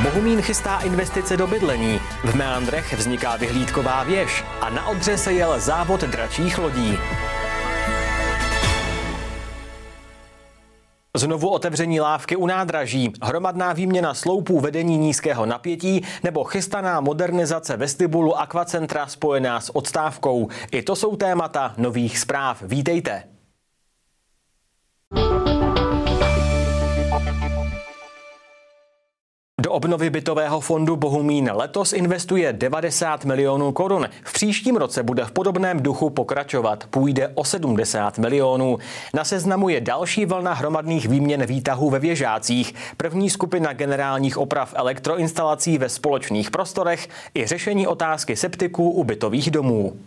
Bohumín chystá investice do bydlení, v meandrech vzniká vyhlídková věž a na Odře se jel závod dračích lodí. Znovu otevření lávky u nádraží, hromadná výměna sloupů vedení nízkého napětí nebo chystaná modernizace vestibulu akvacentra spojená s odstávkou. I to jsou témata nových zpráv. Vítejte. Do obnovy bytového fondu Bohumín letos investuje 90 milionů korun. V příštím roce bude v podobném duchu pokračovat. Půjde o 70 milionů. Na seznamu je další vlna hromadných výměn výtahů ve věžácích, první skupina generálních oprav elektroinstalací ve společných prostorech i řešení otázky septiků u bytových domů.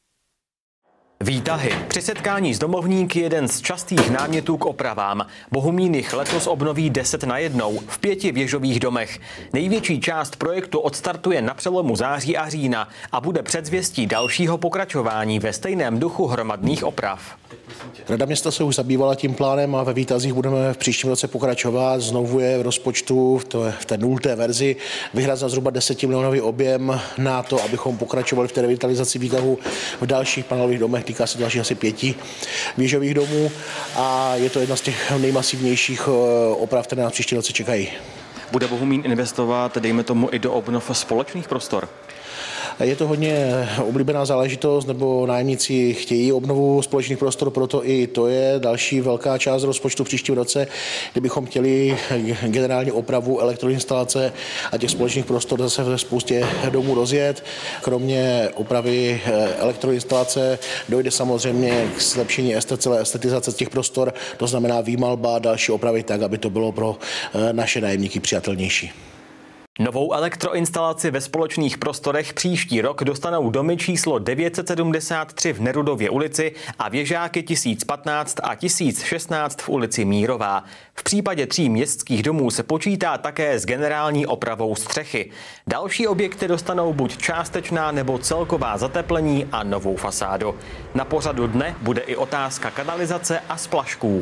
Výtahy. Při setkání s domovníky jeden z častých námětů k opravám. Bohumín jich letos obnoví 10 najednou v 5 věžových domech. Největší část projektu odstartuje na přelomu září a října a bude předzvěstí dalšího pokračování ve stejném duchu hromadných oprav. Rada města se už zabývala tím plánem a ve výtazích budeme v příštím roce pokračovat. Znovu je v rozpočtu v té 0. verzi vyhrazen zhruba 10 milionový objem na to, abychom pokračovali v té revitalizaci výtahu v dalších panelových domech. Týká se dalších asi 5 věžových domů a je to jedna z těch nejmasivnějších oprav, které nás příští roce čekají. Bude Bohumín investovat, dejme tomu, i do obnov společných prostor? Je to hodně oblíbená záležitost, nebo nájemníci chtějí obnovu společných prostor, proto i to je další velká část rozpočtu v příštím roce, kdybychom chtěli generální opravu elektroinstalace a těch společných prostor zase ve spoustě domů rozjet. Kromě opravy elektroinstalace dojde samozřejmě k zlepšení celé estetizace těch prostor, to znamená výmalba, další opravy tak, aby to bylo pro naše nájemníky přijatelnější. Novou elektroinstalaci ve společných prostorech příští rok dostanou domy číslo 973 v Nerudově ulici a věžáky 1015 a 1016 v ulici Mírová. V případě 3 městských domů se počítá také s generální opravou střechy. Další objekty dostanou buď částečná nebo celková zateplení a novou fasádu. Na pořadu dne bude i otázka kanalizace a splašků.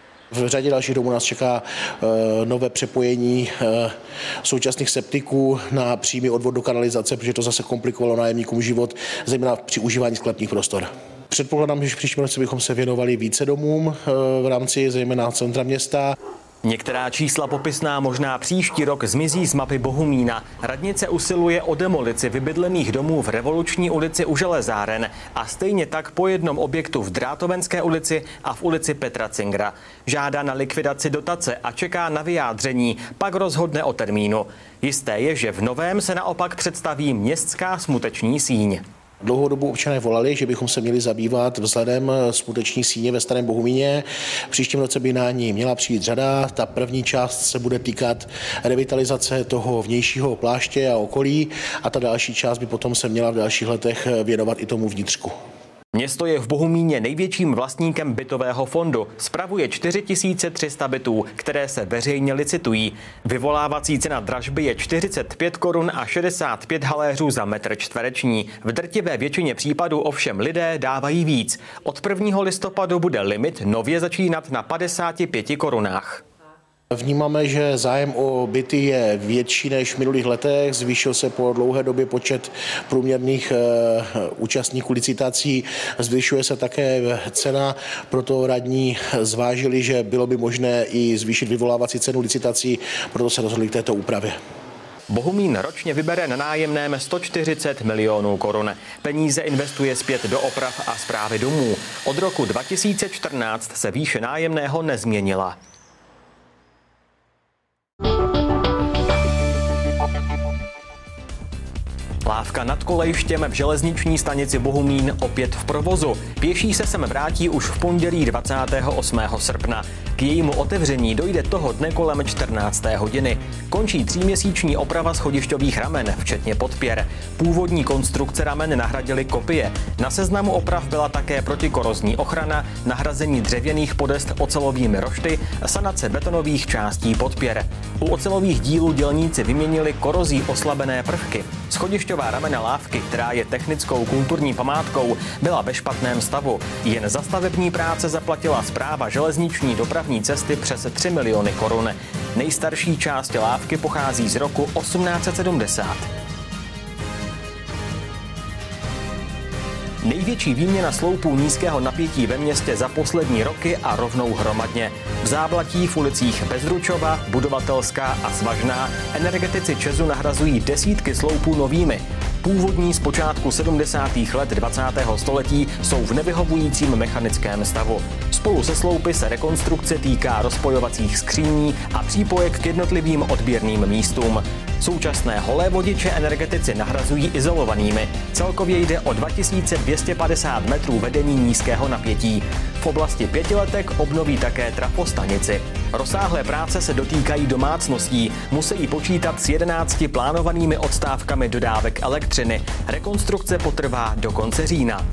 V řadě dalších domů nás čeká nové přepojení současných septiků na přímý odvod do kanalizace, protože to zase komplikovalo nájemníkům život, zejména při užívání sklepních prostor. Předpokládám, že v příštím roce bychom se věnovali více domům v rámci zejména centra města. Některá čísla popisná možná příští rok zmizí z mapy Bohumína. Radnice usiluje o demolici vybydlených domů v Revoluční ulici u Železáren a stejně tak po jednom objektu v Drátovenské ulici a v ulici Petra Cingra. Žádá na likvidaci dotace a čeká na vyjádření, pak rozhodne o termínu. Jisté je, že v novém se naopak představí městská smuteční síň. Dlouhou dobu občané volali, že bychom se měli zabývat vzhledem smuteční síně ve Starém Bohumíně. V příštím roce by na ní měla přijít řada. Ta první část se bude týkat revitalizace toho vnějšího pláště a okolí a ta další část by potom se měla v dalších letech věnovat i tomu vnitřku. Město je v Bohumíně největším vlastníkem bytového fondu. Spravuje 4300 bytů, které se veřejně licitují. Vyvolávací cena dražby je 45 korun a 65 haléřů za metr čtvereční. V drtivé většině případů ovšem lidé dávají víc. Od 1. listopadu bude limit nově začínat na 55 korunách. Vnímáme, že zájem o byty je větší než v minulých letech. Zvýšil se po dlouhé době počet průměrných účastníků licitací. Zvyšuje se také cena, proto radní zvážili, že bylo by možné i zvýšit vyvolávací cenu licitací, proto se rozhodli k této úpravě. Bohumín ročně vybere na nájemném 140 milionů korun. Peníze investuje zpět do oprav a správy domů. Od roku 2014 se výše nájemného nezměnila. Lávka nad kolejištěm v železniční stanici Bohumín opět v provozu. Pěší se sem vrátí už v pondělí 28. srpna. K jejímu otevření dojde toho dne kolem 14. hodiny. Končí 3měsíční oprava schodišťových ramen, včetně podpěr. Původní konstrukce ramen nahradily kopie. Na seznamu oprav byla také protikorozní ochrana, nahrazení dřevěných podest ocelovými rošty, sanace betonových částí podpěr. U ocelových dílů dělníci vyměnili korozí oslabené prvky. Schodišťová Hrubá ramena lávky, která je technickou kulturní památkou, byla ve špatném stavu. Jen za stavební práce zaplatila Správa železniční dopravní cesty přes 3 miliony korun. Nejstarší část lávky pochází z roku 1870. Největší výměna sloupů nízkého napětí ve městě za poslední roky a rovnou hromadně. V Záblatí, v ulicích Bezručova, Budovatelská a Svažná energetici ČEZu nahrazují desítky sloupů novými. Původní z počátku 70. let 20. století jsou v nevyhovujícím mechanickém stavu. Spolu se sloupy se rekonstrukce týká rozpojovacích skříní a přípojek k jednotlivým odběrným místům. Současné holé vodiče energetici nahrazují izolovanými. Celkově jde o 2250 metrů vedení nízkého napětí. V oblasti Pětiletek obnoví také trafostanici. Rozsáhlé práce se dotýkají domácností. Musí počítat s 11 plánovanými odstávkami dodávek elektřiny. Rekonstrukce potrvá do konce října.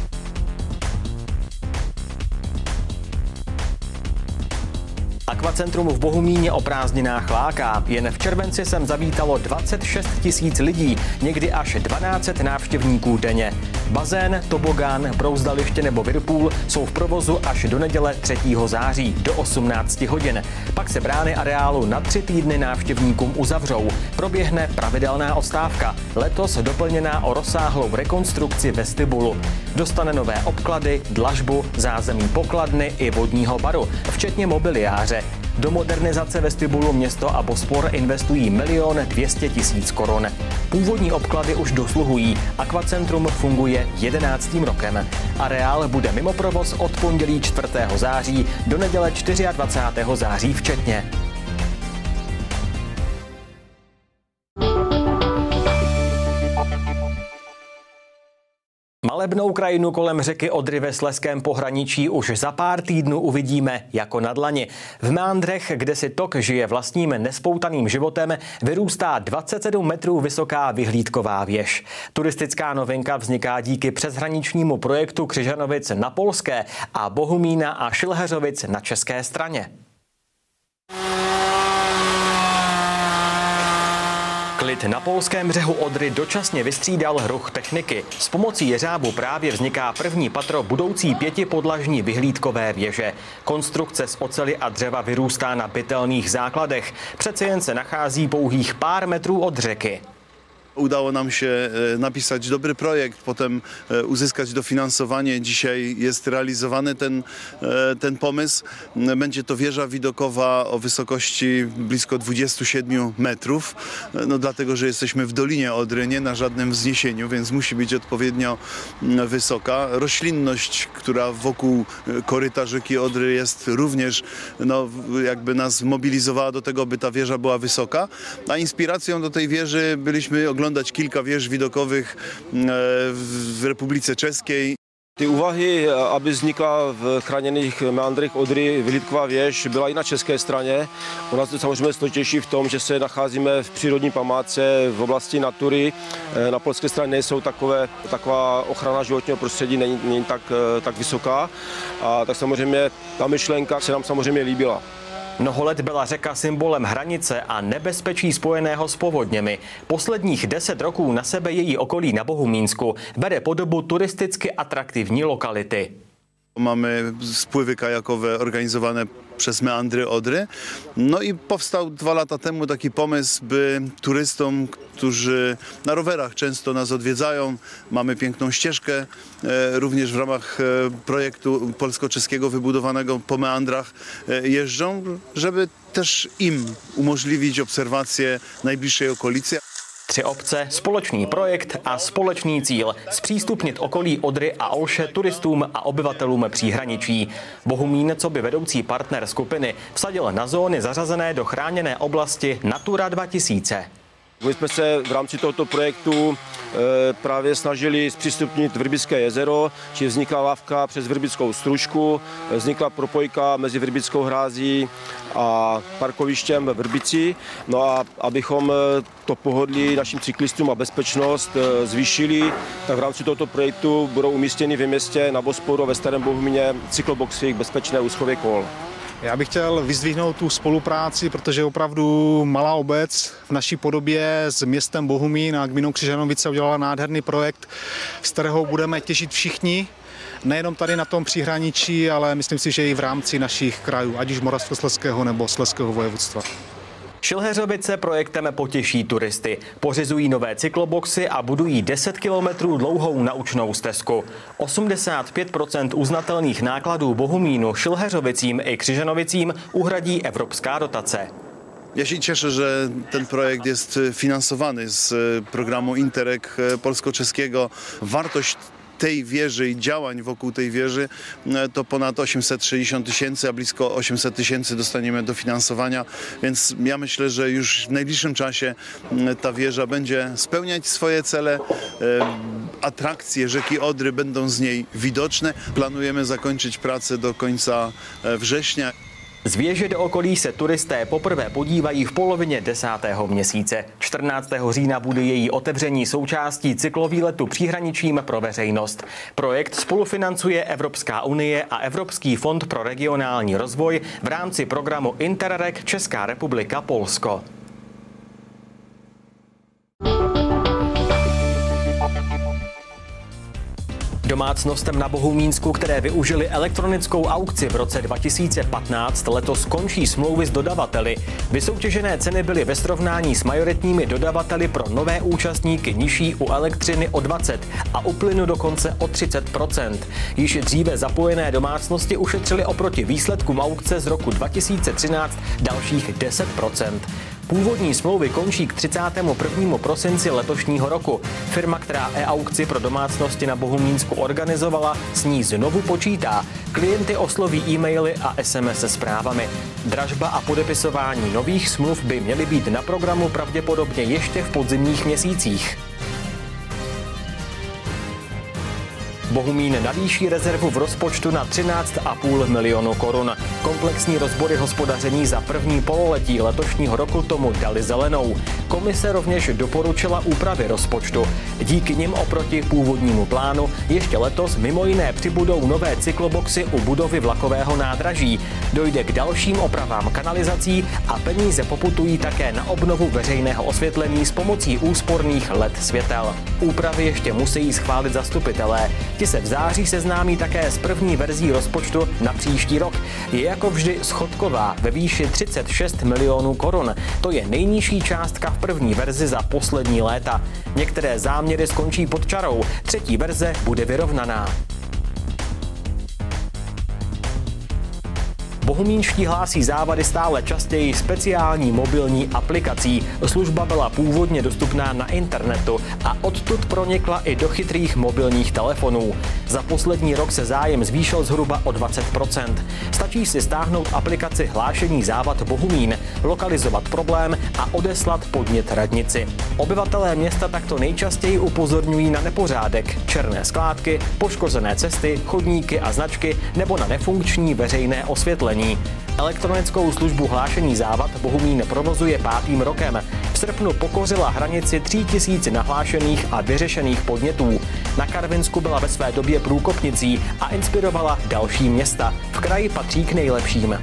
Akvacentrum v Bohumíně o prázdninách láká. Jen v červenci sem zavítalo 26 000 lidí, někdy až 1200 návštěvníků denně. Bazén, tobogán, brouzdaliště nebo whirlpool jsou v provozu až do neděle 3. září do 18 hodin. Pak se brány areálu na 3 týdny návštěvníkům uzavřou. Proběhne pravidelná odstávka, letos doplněná o rozsáhlou rekonstrukci vestibulu. Dostane nové obklady, dlažbu, zázemí pokladny i vodního baru, včetně mobiliáře. Do modernizace vestibulu město a Bospor investují 1 200 000 korun. Původní obklady už dosluhují. Akvacentrum funguje 11. rokem. Areál bude mimo provoz od pondělí 4. září do neděle 24. září včetně. Malebnou krajinu kolem řeky Odry ve slezském pohraničí už za pár týdnů uvidíme jako na dlani. V meandrech, kde si tok žije vlastním nespoutaným životem, vyrůstá 27 metrů vysoká vyhlídková věž. Turistická novinka vzniká díky přeshraničnímu projektu Křižanovic na polské a Bohumína a Šilheřovic na české straně. Klid na polském břehu Odry dočasně vystřídal hruch techniky. S pomocí jeřábu právě vzniká první patro budoucí 5podlažní vyhlídkové věže. Konstrukce z oceli a dřeva vyrůstá na bytelných základech. Přece jen se nachází pouhých pár metrů od řeky. Udało nam się napisać dobry projekt, potem uzyskać dofinansowanie. Dzisiaj jest realizowany ten pomysł. Będzie to wieża widokowa o wysokości blisko 27 metrów. No, dlatego, że jesteśmy w Dolinie Odry, nie na żadnym wzniesieniu, więc musi być odpowiednio wysoka. Roślinność, która wokół koryta rzeki Odry jest również, no, jakby nas mobilizowała do tego, by ta wieża była wysoka. A inspiracją do tej wieży byliśmy oglądać kilka wież widokowych w Republice Czeskiej. Ty úvahy, aby vznikla v chráněných meandrech Odry vyhlídková věž, byla i na české straně. U nás to samozřejmě složitější v tom, že se nacházíme v přírodní památce v oblasti natury. Na polské straně nejsou taková ochrana životního prostředí, není tak vysoká. A tak samozřejmě ta myšlenka se nám samozřejmě líbila. Mnoho let byla řeka symbolem hranice a nebezpečí spojeného s povodněmi. Posledních 10 roků na sebe její okolí na Bohumínsku bere podobu turistycky atraktivní lokality. Mamy spływy kajakowe organizowane przez meandry Odry. No i powstał 2 lata temu taki pomysł, by turystom, którzy na rowerach często nas odwiedzają, mamy piękną ścieżkę, również w ramach projektu polsko-czeskiego wybudowanego po meandrach jeżdżą, żeby też im umożliwić obserwację najbliższej okolicy. 3 obce, společný projekt a společný cíl zpřístupnit okolí Odry a Olše turistům a obyvatelům příhraničí. Bohumín, co by vedoucí partner skupiny, vsadil na zóny zařazené do chráněné oblasti Natura 2000. My jsme se v rámci tohoto projektu právě snažili zpřístupnit Vrbické jezero, či vznikla lávka přes Vrbickou stružku, vznikla propojka mezi Vrbickou hrází a parkovištěm ve Vrbici. No a abychom to pohodlí našim cyklistům a bezpečnost zvýšili, tak v rámci tohoto projektu budou umístěny ve městě na Bosporu ve Starém Bohumíně cykloboxy k bezpečné úschově kol. Já bych chtěl vyzdvihnout tu spolupráci, protože opravdu malá obec v naší podobě s městem Bohumín a gminou Křižanovice udělala nádherný projekt, z kterého budeme těžit všichni, nejenom tady na tom příhraničí, ale myslím si, že i v rámci našich krajů, ať už Moravskoslezského nebo Slezského vojvodstva. Šilheřovice projektem potěší turisty. Pořizují nové cykloboxy a budují 10 kilometrů dlouhou naučnou stezku. 85% uznatelných nákladů Bohumínu, Šilheřovicím i Křižanovicím uhradí evropská dotace. Ja się cieszę, że ten projekt jest finansowany z programu Interreg polsko-czeskiego. Wartość tej wieży i działań wokół tej wieży to ponad 860 000, a blisko 800 000 dostaniemy dofinansowania, więc ja myślę, że już w najbliższym czasie ta wieża będzie spełniać swoje cele. Atrakcje rzeki Odry będą z niej widoczne. Planujemy zakończyć pracę do końca września. Z věže do okolí se turisté poprvé podívají v polovině 10. měsíce. 14. října bude její otevření součástí cyklovýletu příhraničím pro veřejnost. Projekt spolufinancuje Evropská unie a Evropský fond pro regionální rozvoj v rámci programu Interreg Česká republika Polsko. Domácnostem na Bohumínsku, které využili elektronickou aukci v roce 2015, letos končí smlouvy s dodavateli. Vysoutěžené ceny byly ve srovnání s majoritními dodavateli pro nové účastníky nižší u elektřiny o 20 a u plynu dokonce o 30%. Již dříve zapojené domácnosti ušetřily oproti výsledkům aukce z roku 2013 dalších 10%. Původní smlouvy končí k 31. prosinci letošního roku. Firma, která e-aukci pro domácnosti na Bohumínsku organizovala, s ní znovu počítá. Klienty osloví e-maily a SMS se zprávami. Dražba a podepisování nových smluv by měly být na programu pravděpodobně ještě v podzimních měsících. Bohumín navýší rezervu v rozpočtu na 13,5 milionu korun. Komplexní rozbory hospodaření za první pololetí letošního roku tomu dali zelenou. Komise rovněž doporučila úpravy rozpočtu. Díky nim oproti původnímu plánu ještě letos mimo jiné přibudou nové cykloboxy u budovy vlakového nádraží. Dojde k dalším opravám kanalizací a peníze poputují také na obnovu veřejného osvětlení s pomocí úsporných LED světel. Úpravy ještě musí schválit zastupitelé. Ti se v září seznámí také s první verzí rozpočtu na příští rok. Je jako vždy schodková ve výši 36 milionů korun. To je nejnižší částka v první verzi za poslední léta. Některé záměry skončí pod čarou, třetí verze bude vyrovnaná. Bohumínští hlásí závady stále častěji speciální mobilní aplikací. Služba byla původně dostupná na internetu a odtud pronikla i do chytrých mobilních telefonů. Za poslední rok se zájem zvýšil zhruba o 20%. Stačí si stáhnout aplikaci Hlášení závad Bohumín, lokalizovat problém a odeslat podnět radnici. Obyvatelé města takto nejčastěji upozorňují na nepořádek, černé skládky, poškozené cesty, chodníky a značky nebo na nefunkční veřejné osvětlení. Elektronickou službu Hlášení závad Bohumín provozuje 5. rokem. V srpnu pokořila hranici 3000 nahlášených a vyřešených podnětů. Na Karvinsku byla ve své době průkopnicí a inspirovala další města. V kraji patří k nejlepším.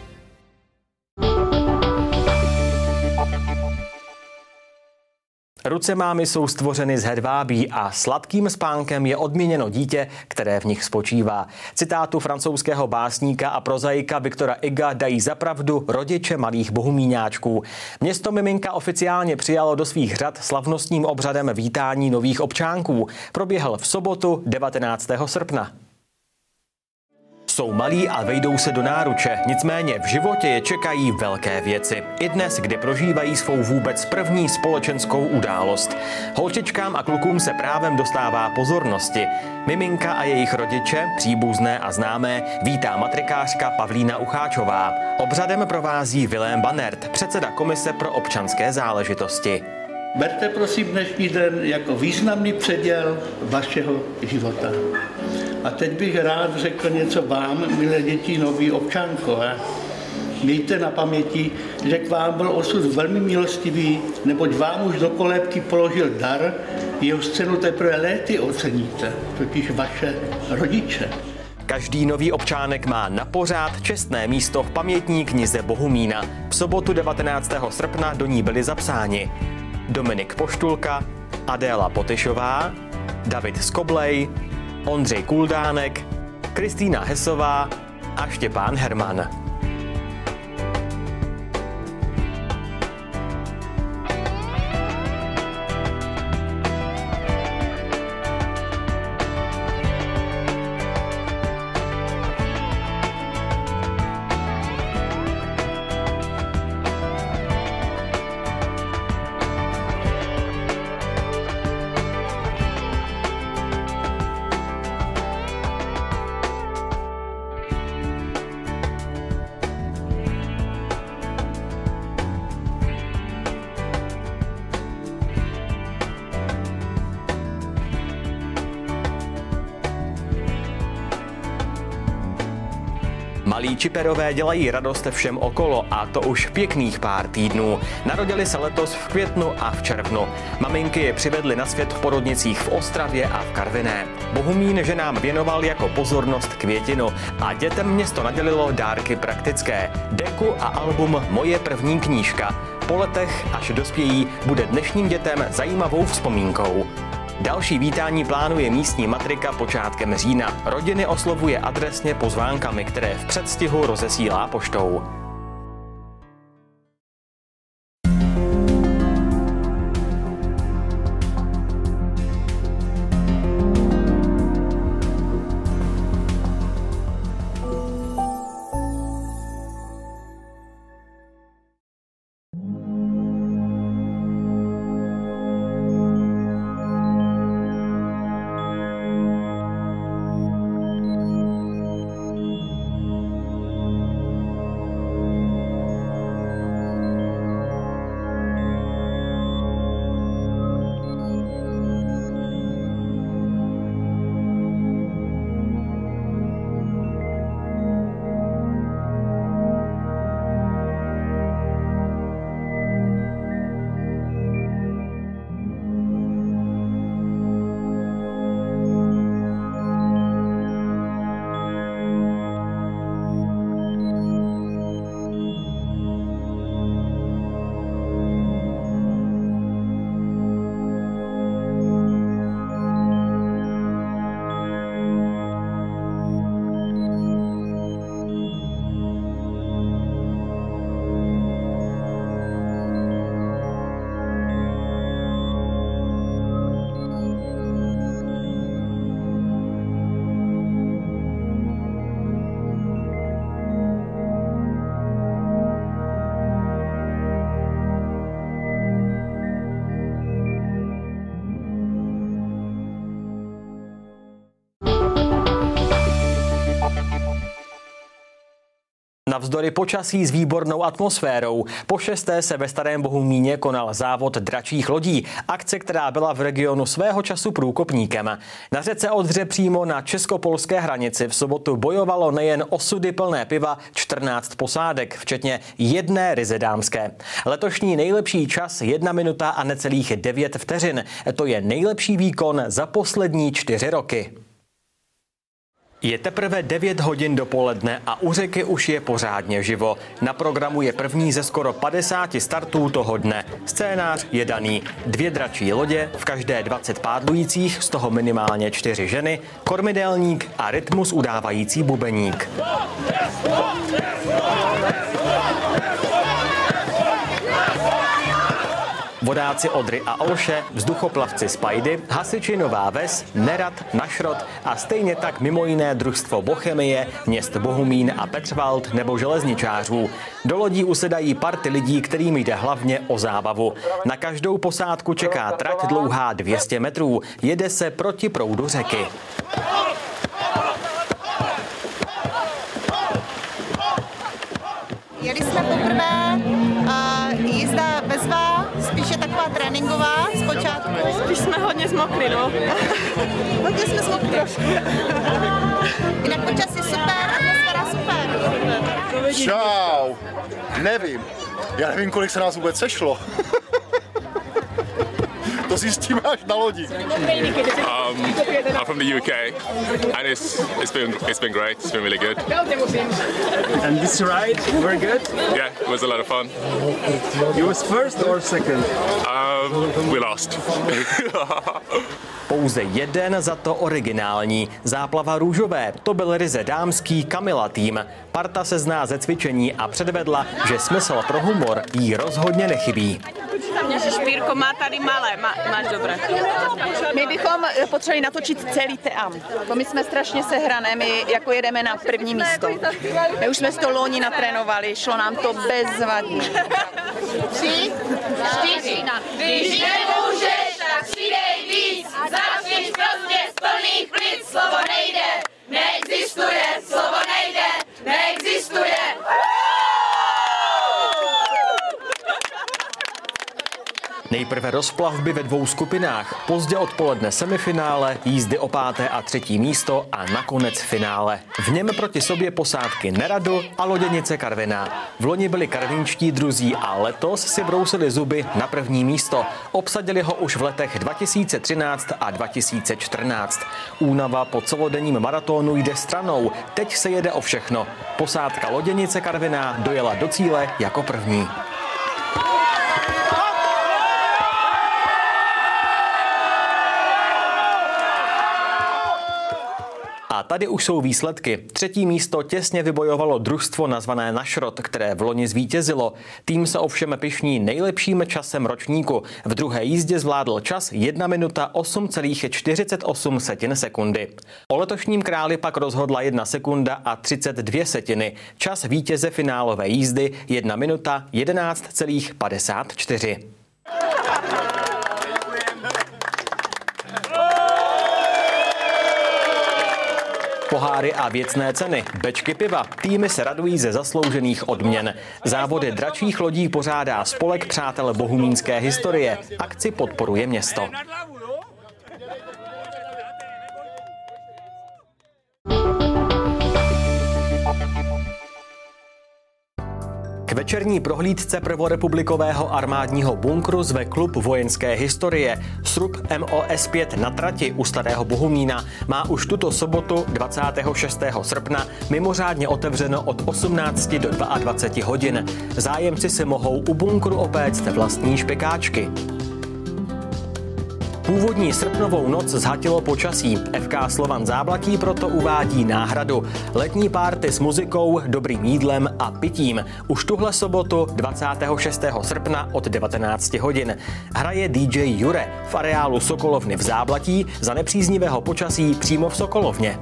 Ruce mámy jsou stvořeny z hedvábí a sladkým spánkem je odměněno dítě, které v nich spočívá. Citátu francouzského básníka a prozaika Viktora Huga dají za pravdu rodiče malých bohumíňáčků. Město miminka oficiálně přijalo do svých řad slavnostním obřadem vítání nových občánků. Proběhl v sobotu 19. srpna. Jsou malí a vejdou se do náruče, nicméně v životě je čekají velké věci. I dnes, kdy prožívají svou vůbec první společenskou událost. Holčičkám a klukům se právem dostává pozornosti. Miminka a jejich rodiče, příbuzné a známé, vítá matrikářka Pavlína Ucháčová. Obřadem provází Vilém Banert, předseda Komise pro občanské záležitosti. Berte prosím dnešní den jako významný předěl vašeho života. A teď bych rád řekl něco vám, milé děti, noví občankové. Mějte na paměti, že k vám byl osud velmi milostivý, neboť vám už do kolébky položil dar, jeho cenu teprve léty oceníte, totiž vaše rodiče. Každý nový občánek má na pořád čestné místo v pamětní knize Bohumína. V sobotu 19. srpna do ní byli zapsáni Dominik Poštulka, Adéla Potyšová, David Skoblej, Ondřej Kuldánek, Kristýna Hesová a Štěpán Herman. Malí čiperové dělají radost všem okolo, a to už pěkných pár týdnů. Narodili se letos v květnu a v červnu. Maminky je přivedly na svět v porodnicích v Ostravě a v Karviné. Bohumín ženám věnoval jako pozornost květinu a dětem město nadělilo dárky praktické. Deku a album Moje první knížka. Po letech, až dospějí, bude dnešním dětem zajímavou vzpomínkou. Další vítání plánuje místní matrika počátkem října. Rodiny oslovuje adresně pozvánkami, které v předstihu rozesílá poštou. Navzdory počasí s výbornou atmosférou. Po 6. se ve Starém Bohumíně konal závod dračích lodí. Akce, která byla v regionu svého času průkopníkem. Na řece Odře přímo na česko-polské hranici v sobotu bojovalo nejen osudy plné piva 14 posádek, včetně jedné ryze dámské. Letošní nejlepší čas 1 minuta a necelých 9 vteřin. To je nejlepší výkon za poslední 4 roky. Je teprve 9 hodin dopoledne a u řeky už je pořádně živo. Na programu je první ze skoro 50 startů toho dne. Scénář je daný. 2 dračí lodě, v každé 20 pádlujících, z toho minimálně 4 ženy, kormidelník a rytmus udávající bubeník. Vodáci Odry a Olše, vzduchoplavci Spajdy, hasiči Nová Ves, Nerad, Našrod a stejně tak mimo jiné družstvo Bochemie, měst Bohumín a Petřvald nebo železničářů. Do lodí usedají party lidí, kterým jde hlavně o zábavu. Na každou posádku čeká trať dlouhá 200 metrů. Jede se proti proudu řeky. Jeli jsme poprvé, jízda bezvá, spíše taková tréninková zpočátku. Spíš jsme hodně zmokli, no. Hodně jsme zmokli trošku. Jinak počasí super, atmosféra super. Čau, nevím, já nevím, kolik se nás vůbec sešlo. To zjistíme až na lodi. I'm from the UK and it's been great. It's been really good. And this ride, very good? Yeah, it was a lot of fun. You was first or second? We lost. Pouze jeden, za to originální. Záplava růžové, to byl ryze dámský Kamila tým. Parta se zná ze cvičení a předvedla, že smysl pro humor jí rozhodně nechybí. Špírko má tady malé, máš dobré. My bychom potřebovali natočit celý team. My jsme strašně sehrané, my jako jedeme na první místo. My už jsme to loni natrénovali, šlo nám to bezvadně. 3, 4, když nemůžeš, tak přidej víc. Začni prostě z plných plic, slovo nejde, neexistuje, slovo nejde, neexistuje. Nejprve rozplavby ve 2 skupinách, pozdě odpoledne semifinále, jízdy o 5. a 3. místo a nakonec finále. V něm proti sobě posádky Neradu a loděnice Karviná. Vloni byli karvinští druzí a letos si brousili zuby na 1. místo. Obsadili ho už v letech 2013 a 2014. Únava po celodenním maratónu jde stranou, teď se jede o všechno. Posádka loděnice Karviná dojela do cíle jako první. A tady už jsou výsledky. 3. místo těsně vybojovalo družstvo nazvané Našrot, které v loni zvítězilo. Tým se ovšem pyšní nejlepším časem ročníku. V druhé jízdě zvládl čas 1 minuta 8,48 sekundy. O letošním králi pak rozhodla 1 sekunda a 32 setiny. Čas vítěze finálové jízdy 1 minuta 11,54. Poháry a věcné ceny, bečky piva, týmy se radují ze zasloužených odměn. Závody dračích lodí pořádá spolek Přátel bohumínské historie. Akci podporuje město. K večerní prohlídce prvorepublikového armádního bunkru zve klub vojenské historie. Srub MOS-5 na trati u Starého Bohumína má už tuto sobotu 26. srpna mimořádně otevřeno od 18 do 22 hodin. Zájemci si mohou u bunkru opéct vlastní špekáčky. Původní srpnovou noc zhatilo počasí. FK Slovan Záblatí proto uvádí náhradu. Letní párty s muzikou, dobrým jídlem a pitím. Už tuhle sobotu 26. srpna od 19 hodin. Hraje DJ Jure v areálu Sokolovny v Záblatí za nepříznivého počasí přímo v Sokolovně.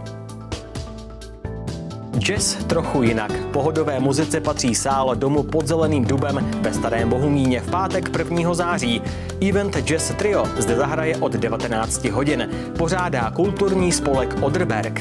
Jazz trochu jinak. Pohodové muzice patří sál domu pod Zeleným dubem ve Starém Bohumíně v pátek 1. září. Event Jazz Trio zde zahraje od 19 hodin. Pořádá kulturní spolek Odrberg.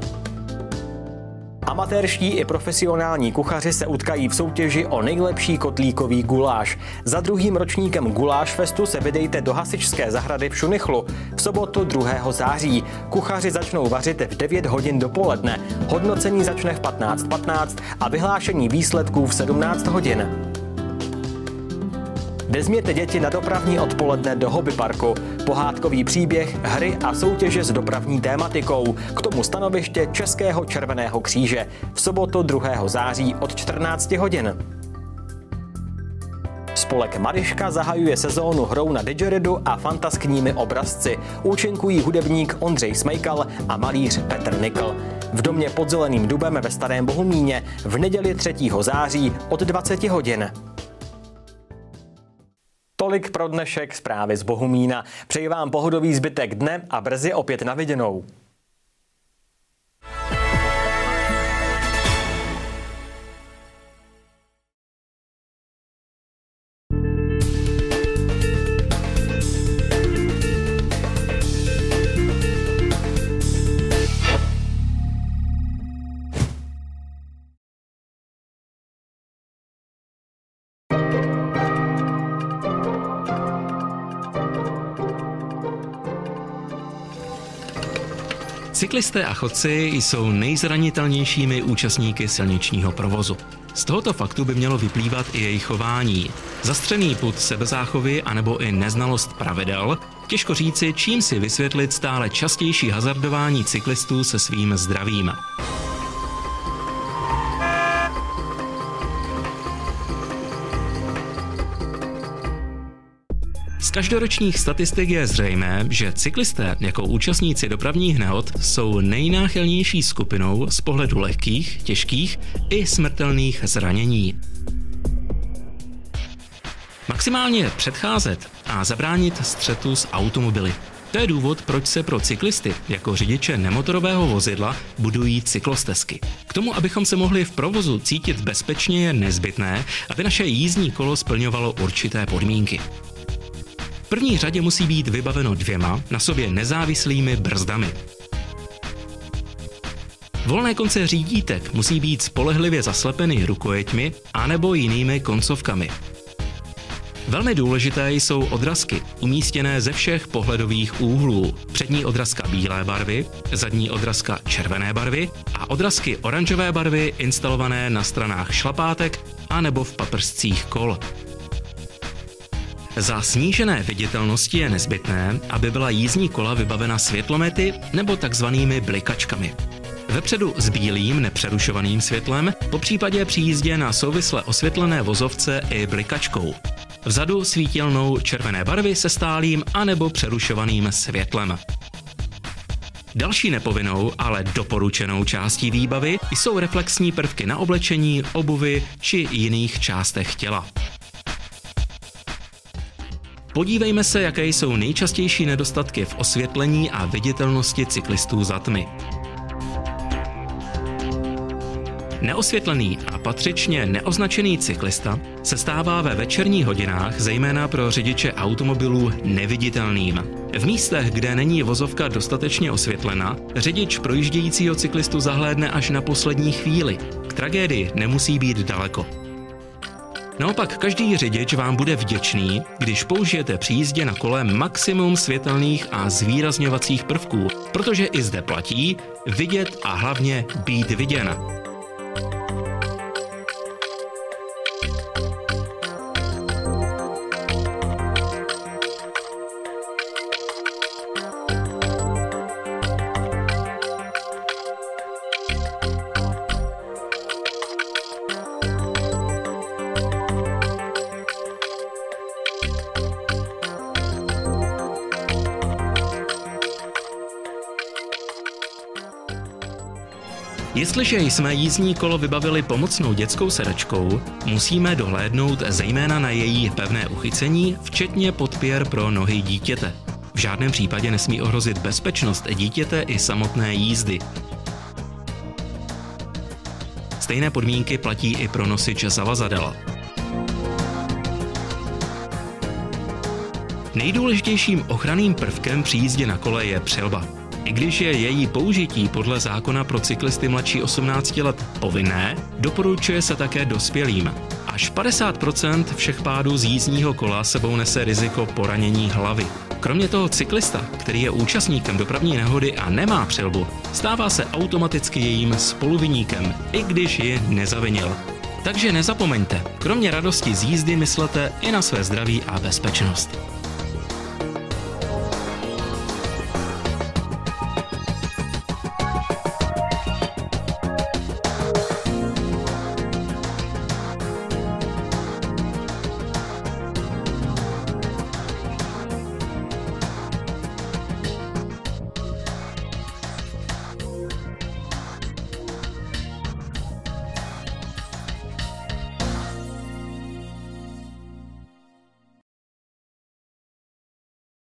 Amatérští i profesionální kuchaři se utkají v soutěži o nejlepší kotlíkový guláš. Za 2. ročníkem Guláš Festu se vydejte do Hasičské zahrady v Šunichlu. V sobotu 2. září. Kuchaři začnou vařit v 9 hodin dopoledne. Hodnocení začne v 15:15 a vyhlášení výsledků v 17 hodin. Vezměte děti na dopravní odpoledne do hobbyparku. Pohádkový příběh, hry a soutěže s dopravní tématikou. K tomu stanoviště Českého červeného kříže. V sobotu 2. září od 14 hodin. Spolek Mariška zahajuje sezónu hrou na didgeridu a fantaskními obrazci. Účinkují hudebník Ondřej Smejkal a malíř Petr Nikl. V domě pod Zeleným dubem ve Starém Bohumíně v neděli 3. září od 20 hodin. Tolik pro dnešek zprávy z Bohumína. Přeji vám pohodový zbytek dne a brzy opět na viděnou. Cyklisté a chodci jsou nejzranitelnějšími účastníky silničního provozu. Z tohoto faktu by mělo vyplývat i jejich chování. Zastřený pud sebezáchovy anebo i neznalost pravidel, těžko říci, čím si vysvětlit stále častější hazardování cyklistů se svým zdravím. Z každoročních statistik je zřejmé, že cyklisté jako účastníci dopravních nehod jsou nejnáchylnější skupinou z pohledu lehkých, těžkých i smrtelných zranění. Maximálně předcházet a zabránit střetu s automobily. To je důvod, proč se pro cyklisty jako řidiče nemotorového vozidla budují cyklostezky. K tomu, abychom se mohli v provozu cítit bezpečně, je nezbytné, aby naše jízdní kolo splňovalo určité podmínky. V první řadě musí být vybaveno 2 na sobě nezávislými brzdami. Volné konce řídítek musí být spolehlivě zaslepeny rukojeťmi anebo jinými koncovkami. Velmi důležité jsou odrazky, umístěné ze všech pohledových úhlů. Přední odrazka bílé barvy, zadní odrazka červené barvy a odrazky oranžové barvy instalované na stranách šlapátek anebo v paprscích kol. Za snížené viditelnosti je nezbytné, aby byla jízdní kola vybavena světlomety nebo takzvanými blikačkami. Vepředu s bílým nepřerušovaným světlem, popřípadě při jízdě na souvisle osvětlené vozovce i blikačkou. Vzadu svítilnou červené barvy se stálým anebo přerušovaným světlem. Další nepovinnou, ale doporučenou částí výbavy jsou reflexní prvky na oblečení, obuvi či jiných částech těla. Podívejme se, jaké jsou nejčastější nedostatky v osvětlení a viditelnosti cyklistů za tmy. Neosvětlený a patřičně neoznačený cyklista se stává ve večerních hodinách, zejména pro řidiče automobilů, neviditelným. V místech, kde není vozovka dostatečně osvětlena, řidič projíždějícího cyklistu zahlédne až na poslední chvíli. K tragédii nemusí být daleko. Naopak každý řidič vám bude vděčný, když použijete při jízdě na kole maximum světelných a zvýrazňovacích prvků, protože i zde platí vidět a hlavně být viděn. Jestliže jsme jízdní kolo vybavili pomocnou dětskou sedačkou, musíme dohlédnout zejména na její pevné uchycení, včetně podpěr pro nohy dítěte. V žádném případě nesmí ohrozit bezpečnost dítěte i samotné jízdy. Stejné podmínky platí i pro nosič zavazadel. Nejdůležitějším ochranným prvkem při jízdě na kole je přilba. I když je její použití podle zákona pro cyklisty mladší 18 let povinné, doporučuje se také dospělým. Až 50% všech pádů z jízdního kola sebou nese riziko poranění hlavy. Kromě toho cyklista, který je účastníkem dopravní nehody a nemá přilbu, stává se automaticky jejím spoluviníkem, i když ji nezavinil. Takže nezapomeňte, kromě radosti z jízdy myslete i na své zdraví a bezpečnost.